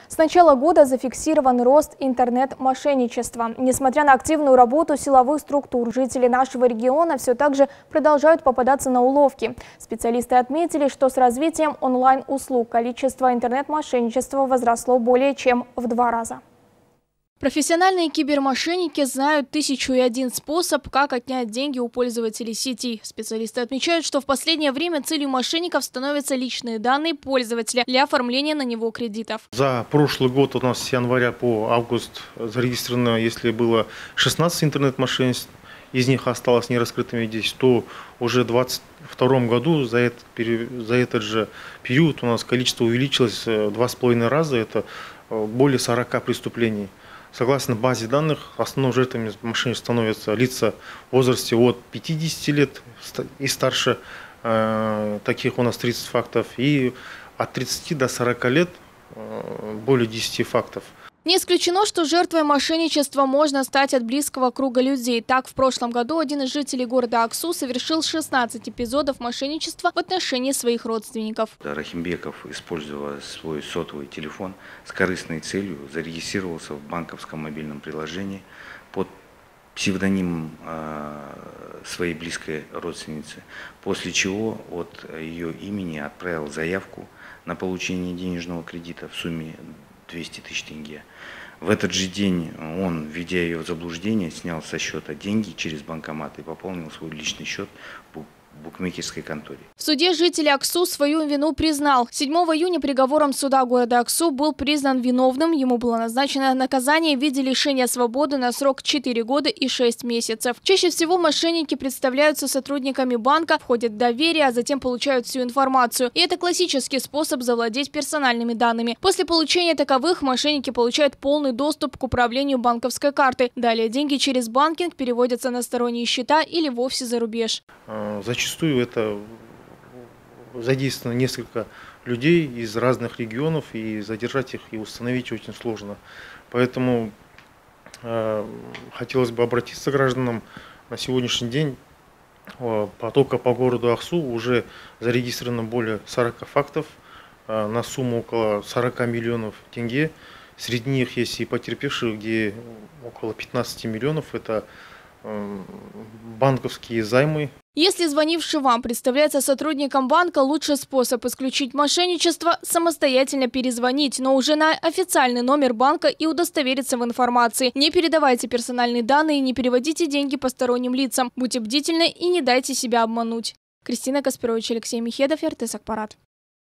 С начала года зафиксирован рост интернет-мошенничества. Несмотря на активную работу силовых структур, жители нашего региона все так же продолжают попадаться на уловки. Специалисты отметили, что с развитием онлайн-услуг количество интернет-мошенничества возросло более чем в 2 раза. Профессиональные кибермошенники знают 1001 способ, как отнять деньги у пользователей сети. Специалисты отмечают, что в последнее время целью мошенников становятся личные данные пользователя для оформления на него кредитов. За прошлый год у нас с января по август зарегистрировано, если было 16 интернет-мошенничеств, из них осталось нераскрытыми 10, то уже в 2022 году за этот же период у нас количество увеличилось в 2,5 раза, это более 40 преступлений. Согласно базе данных, основными жертвами мошенничества становятся лица в возрасте от 50 лет и старше, таких у нас 30 фактов, и от 30 до 40 лет более 10 фактов. Не исключено, что жертвой мошенничества можно стать от близкого круга людей. Так, в прошлом году один из жителей города Аксу совершил 16 эпизодов мошенничества в отношении своих родственников. Рахимбеков, используя свой сотовый телефон с корыстной целью, зарегистрировался в банковском мобильном приложении под псевдонимом своей близкой родственницы, после чего от ее имени отправил заявку на получение денежного кредита в сумме 200 тысяч тенге. В этот же день он, введя ее в заблуждение, снял со счета деньги через банкомат и пополнил свой личный счет в букмекерской конторе. В суде житель Аксу свою вину признал. 7 июня приговором суда города Аксу был признан виновным. Ему было назначено наказание в виде лишения свободы на срок 4 года и 6 месяцев. Чаще всего мошенники представляются сотрудниками банка, входят в доверие, а затем получают всю информацию. И это классический способ завладеть персональными данными. После получения таковых мошенники получают полный доступ к управлению банковской картой. Далее деньги через банкинг переводятся на сторонние счета или вовсе за рубеж. Зачастую это задействовано несколько людей из разных регионов, и задержать их и установить очень сложно. Поэтому хотелось бы обратиться к гражданам. На сегодняшний день только по городу Аксу уже зарегистрировано более 40 фактов на сумму около 40 миллионов тенге. Среди них есть и потерпевшие, где около 15 миллионов – это банковские займы. Если звонивший вам представляется сотрудником банка, лучший способ исключить мошенничество – самостоятельно перезвонить, но уже на официальный номер банка и удостовериться в информации. Не передавайте персональные данные, не переводите деньги посторонним лицам. Будьте бдительны и не дайте себя обмануть. Кристина Каспирович, Алексей Михедов, РТ Сакпарат.